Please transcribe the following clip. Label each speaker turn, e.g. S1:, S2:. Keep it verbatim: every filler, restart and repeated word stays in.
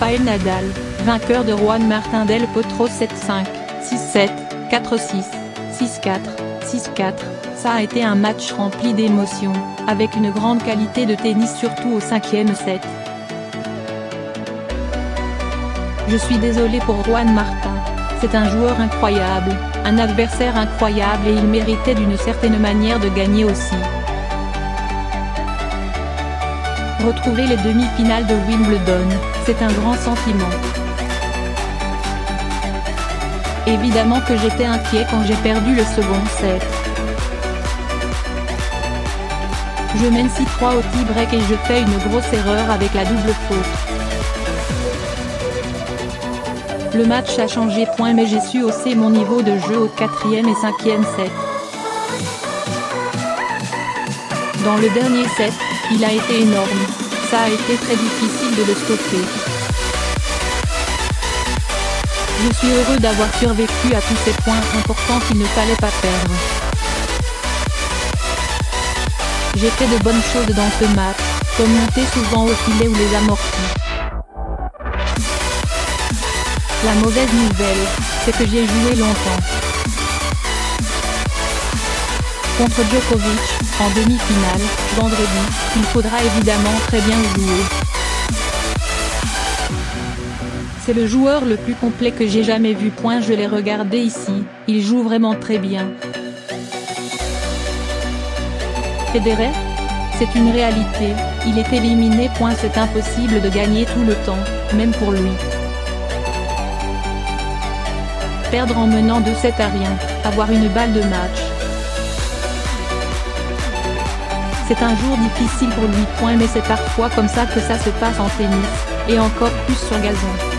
S1: Rafael Nadal, vainqueur de Juan Martín del Potro sept cinq, six sept, quatre six, six quatre, six quatre. Ça a été un match rempli d'émotions, avec une grande qualité de tennis surtout au cinquième set. Je suis désolé pour Juan Martín, c'est un joueur incroyable, un adversaire incroyable et il méritait d'une certaine manière de gagner aussi. Retrouver les demi-finales de Wimbledon, c'est un grand sentiment. Évidemment que j'étais inquiet quand j'ai perdu le second set. Je mène six trois au tie-break et je fais une grosse erreur avec la double faute. Le match a changé point mais j'ai su hausser mon niveau de jeu au quatrième et cinquième set. Dans le dernier set, il a été énorme, ça a été très difficile de le stopper. Je suis heureux d'avoir survécu à tous ces points importants qu'il ne fallait pas perdre. J'ai fait de bonnes choses dans ce match, comme monter souvent au filet ou les amortis. La mauvaise nouvelle, c'est que j'ai joué longtemps. Contre Djokovic, en demi-finale, vendredi, il faudra évidemment très bien jouer. C'est le joueur le plus complet que j'ai jamais vu. Point. Je l'ai regardé ici, il joue vraiment très bien. Federer? C'est une réalité, il est éliminé. Point. C'est impossible de gagner tout le temps, même pour lui. Perdre en menant deux sept à rien, avoir une balle de match. C'est un jour difficile pour lui. Point. Mais c'est parfois comme ça que ça se passe en tennis, et encore plus sur gazon.